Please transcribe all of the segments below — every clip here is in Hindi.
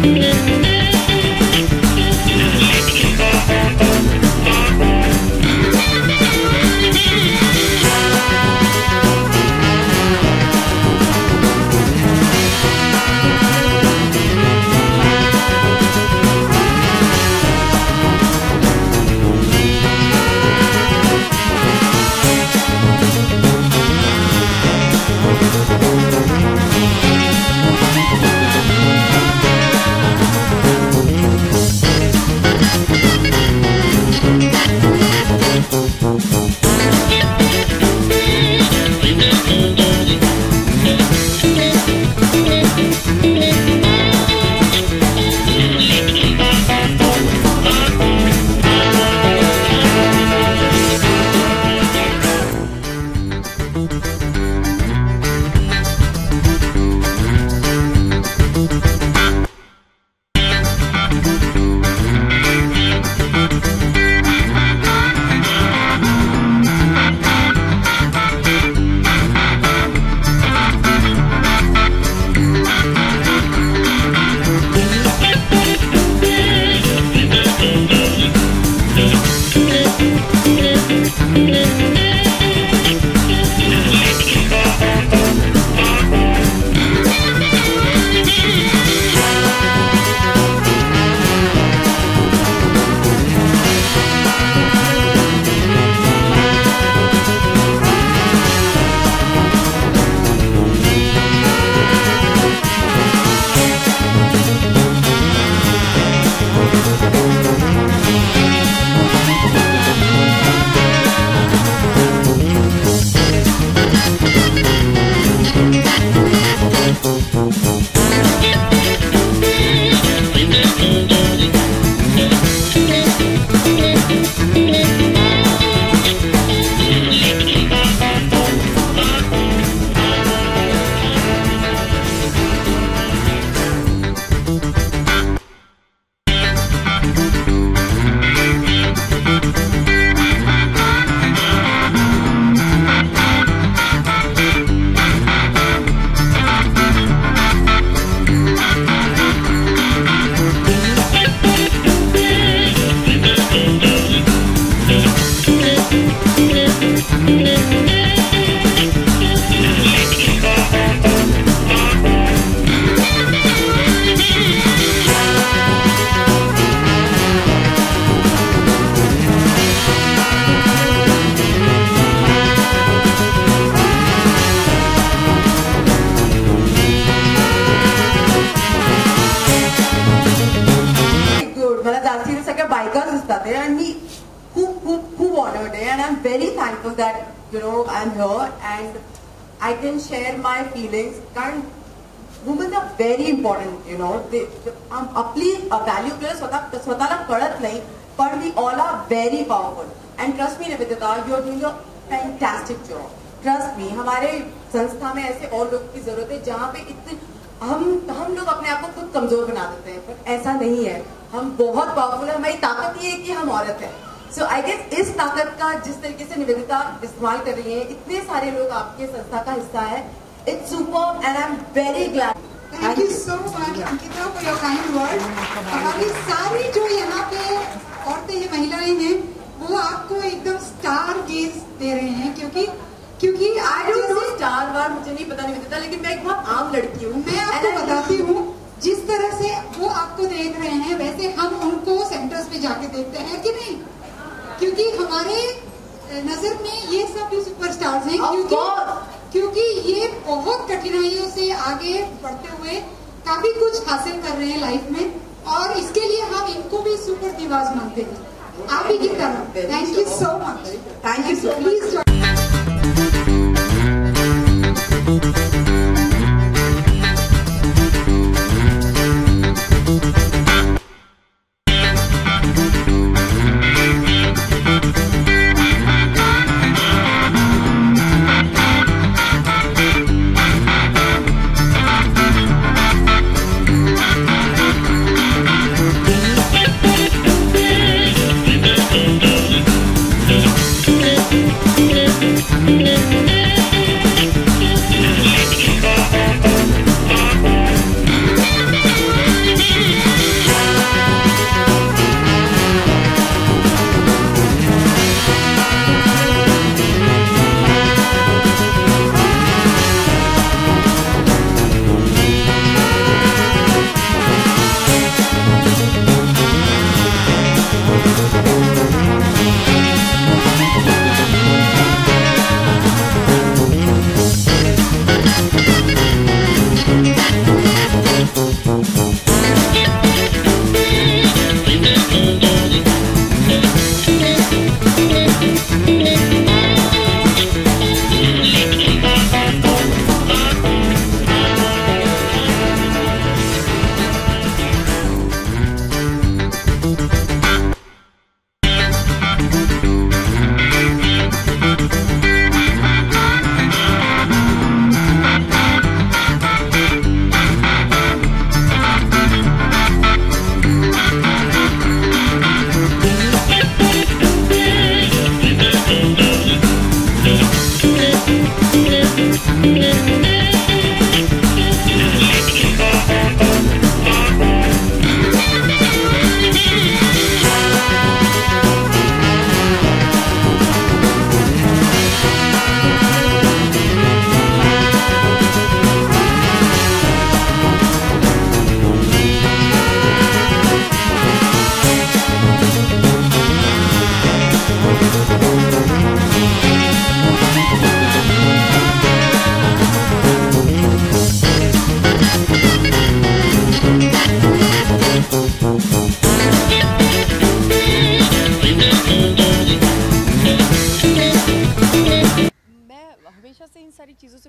that I'm here and I can share my feelings. And women are very important, आपली value आपल्याला स्वतःला कळत नाही, but we all are very powerful. And trust me, Nivedita, you're doing a fantastic job. Trust me, हमारे संस्था में ऐसे और लोगों की जरूरत है जहाँ पे इतने हम लोग अपने आप को खुद कमजोर बना देते हैं, पर ऐसा नहीं है. हम बहुत पावरफुल है. हमारी ताकत ये है कि हम औरत है. सो आई गेस इस ताकत का जिस तरीके से निवेदिता इस्तेमाल कर रही है, इतने सारे लोग आपके संस्था का हिस्सा है. It's superb and I am very glad. Thank you so much, Ankita, for your kind words. हमारी सारी जो यहाँ पे औरतें हैं, महिलाएं हैं, वो आपको एकदम स्टार गेज दे रहे हैं, क्योंकि I don't know star war, मुझे नहीं पता निवेदिता, लेकिन मैं एक बहुत आम लड़की हूँ. मैं आपको बताती हूँ, जिस तरह से वो आपको देख रहे हैं वैसे हम उनको सेंटर्स पे जाके देखते हैं कि नहीं, क्योंकि हमारे नजर में ये सब भी सुपरस्टार्स हैं, क्योंकि ये बहुत कठिनाइयों से आगे बढ़ते हुए काफी कुछ हासिल कर रहे हैं लाइफ में, और इसके लिए हम इनको भी सुपर दिवास मानते हैं, आप ही की तरह. Thank you so much. Thank you so please. Yeah.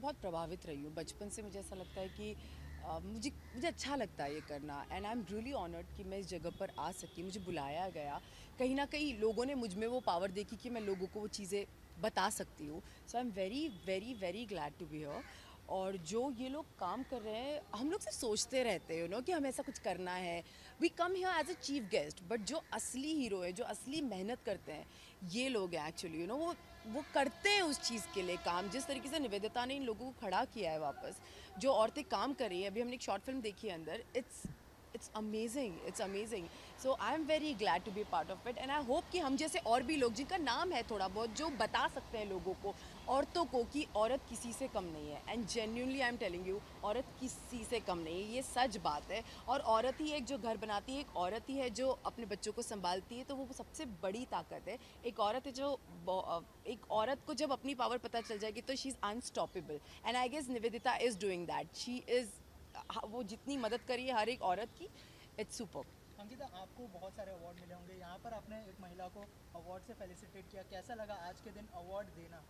बहुत प्रभावित रही हूँ बचपन से। मुझे ऐसा लगता है कि मुझे अच्छा लगता है ये करना, and I am really honoured कि मैं इस जगह पर आ सकी, मुझे बुलाया गया। कहीं ना कहीं लोगों ने मुझ में वो पावर देखी कि मैं लोगों को वो चीज़ें बता सकती हूँ। So I am very very very glad to be here. और जो ये लोग काम कर रहे हैं, हम लोग सिर्फ सोचते रहते हैं कि हमें ऐसा कुछ करना है, we come here as a chief guest, but जो असली हीरो है, जो असली मेहनत करते हैं, ये लोग हैं एक्चुअली। वो करते हैं उस चीज़ के लिए काम। जिस तरीके से निवेदिता ने इन लोगों को खड़ा किया है वापस, जो औरतें काम कर रही हैं, अभी हमने एक शॉर्ट फिल्म देखी है अंदर, it's amazing. So I'm very glad to be a part of it, and I hope कि हम जैसे और भी लोग जिनका नाम है थोड़ा बहुत, जो बता सकते हैं लोगों को, औरतों को, कि औरत किसी से कम नहीं है। And genuinely I am telling you, औरत किसी से कम नहीं है, ये सच बात है। और औरत ही एक जो घर बनाती है, एक औरत ही है जो अपने बच्चों को संभालती है, तो वो सबसे बड़ी ताकत है। एक औरत है जो एक औरत को जब अपनी पावर पता चल जाएगी तो she is unstoppable, and I guess Nivedita is doing that. She is, वो जितनी मदद करी है हर एक औरत की, इट्स सुपर। अंकिता, आपको बहुत सारे अवार्ड मिले होंगे, यहाँ पर आपने एक महिला को अवार्ड से फेलिसिटेट किया, कैसा लगा आज के दिन अवार्ड देना?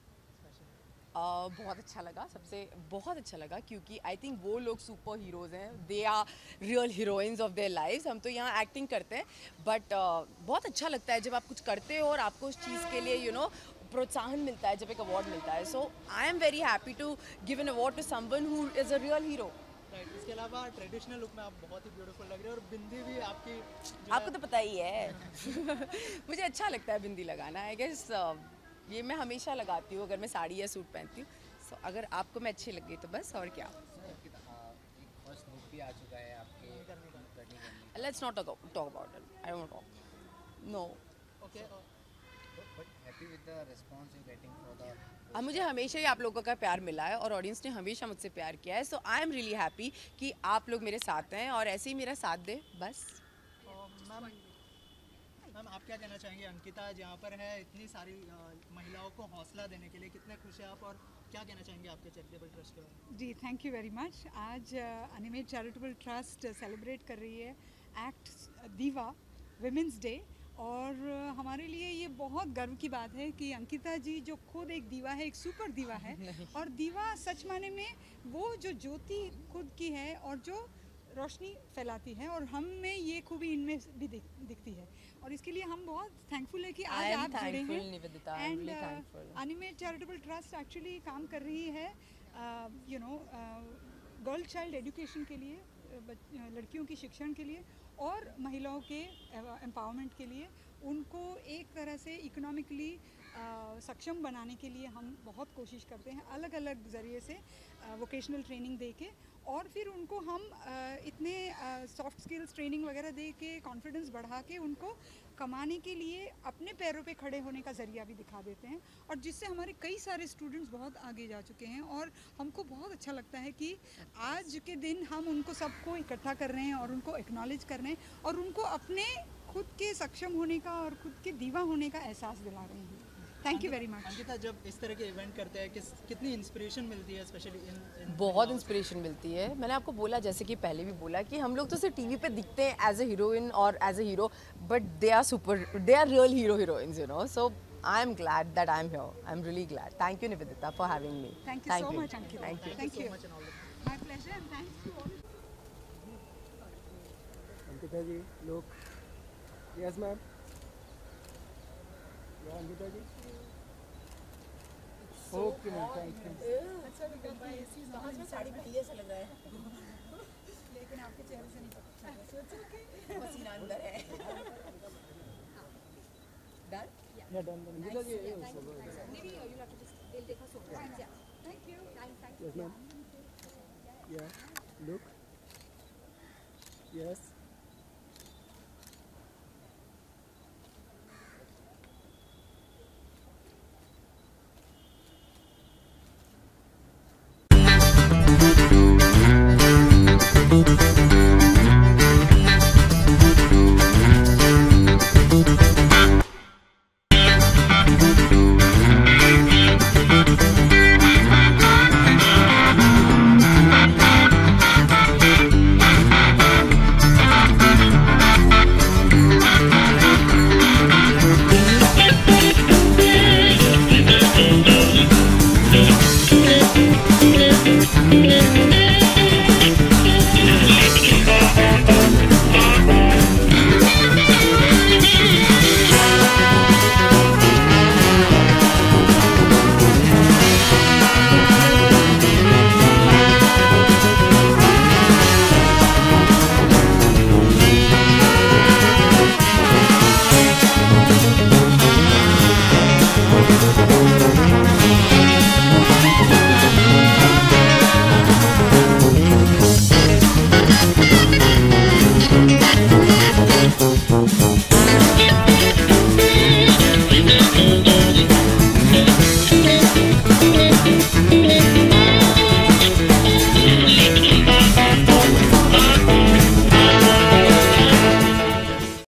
बहुत अच्छा लगा, सबसे बहुत अच्छा लगा, क्योंकि आई थिंक वो लोग सुपर हीरोज़ हैं, they are real heroines of their lives. हम तो यहाँ एक्टिंग करते हैं, बट बहुत अच्छा लगता है जब आप कुछ करते हो और आपको उस चीज़ के लिए प्रोत्साहन मिलता है, जब एक अवार्ड मिलता है। So I am very happy to give an award to someone who is a real hero. Right, इसके अलावा ट्रेडिशनल लुक में आप बहुत ही ब्यूटीफुल लग रहे हैं, और बिंदी भी आपकी आपको तो पता ही है मुझे अच्छा लगता है बिंदी लगाना। आई गेस ये मैं हमेशा लगाती हूँ अगर मैं साड़ी या सूट पहनती हूँ। सो अगर आपको मैं अच्छी लगी तो बस, और क्या। एक फर्स्ट लुक भी आ चुका है आपके करनी। Let's not talk about it, I don't talk, no. Okay, but happy with the response you getting for the. मुझे हमेशा ही आप लोगों का प्यार मिला है और ऑडियंस ने हमेशा मुझसे प्यार किया है। So I am really happy कि आप लोग मेरे साथ हैं और ऐसे ही मेरा साथ दें, बस। मैम आप क्या कहना चाहेंगे? अंकिता यहाँ पर है इतनी सारी महिलाओं को हौसला देने के लिए, कितने खुश हैं आप, और क्या कहना चाहेंगे आपके चैरिटेबल ट्रस्ट के बारे में? जी, थैंक यू वेरी मच। आज अनिमेट चैरिटेबल ट्रस्ट सेलिब्रेट कर रही है एक्ट दीवा विमेंस डे, और हमारे लिए ये बहुत गर्व की बात है कि अंकिता जी जो खुद एक दीवा है, एक सुपर दीवा है, और दीवा सच माने में वो जो ज्योति खुद की है और जो रोशनी फैलाती है, और हम में ये खूबी इनमें भी दिखती है, और इसके लिए हम बहुत थैंकफुल है कि आज आप जुड़े हैं। And Animate Charitable Trust actually काम कर रही है गर्ल चाइल्ड एजुकेशन के लिए, लड़कियों की शिक्षण के लिए और महिलाओं के एम्पावरमेंट के लिए, उनको एक तरह से इकोनॉमिकली सक्षम बनाने के लिए हम बहुत कोशिश करते हैं, अलग अलग ज़रिए से वोकेशनल ट्रेनिंग दे के, और फिर उनको हम इतने सॉफ्ट स्किल्स ट्रेनिंग वगैरह दे के कॉन्फिडेंस बढ़ा के उनको कमाने के लिए अपने पैरों पे खड़े होने का ज़रिया भी दिखा देते हैं, और जिससे हमारे कई सारे स्टूडेंट्स बहुत आगे जा चुके हैं। और हमको बहुत अच्छा लगता है कि आज के दिन हम उनको सबको इकट्ठा कर रहे हैं और उनको एक्नॉलेज कर रहे हैं और उनको अपने खुद के सक्षम होने का और खुद के दीवा होने का एहसास दिला रहे हैं। Thank you very much. Ankita, जब इस तरह के इवेंट करते हैं कितनी इंस्पिरेशन मिलती है, स्पेशली इन बहुत इंस्पिरेशन मिलती है। मैंने आपको बोला, जैसे कि पहले भी बोला, कि हम लोग तो सिर्फ टीवी पे दिखते हैं एज ए हीरोइन और as a hero, but they are real heroines, so I am glad that I am here. I am really glad. Thank you Nivedita for having me. Thank you so much Ankita. Thank you. My pleasure and thanks to all. Ankita ji, लोग। Yes ma'am. Ankita ji, okay ma'am, thank you. Sari पहले ऐसा लग रहा है, लेकिन आपके चेहरे से नहीं पता। पसीना अंदर है। Done? Yeah done. Ankita ji, Maybe you'll have to just, they'll take us over. Yeah. Thank you. Thank you. Yes ma'am. Yeah look. Yes.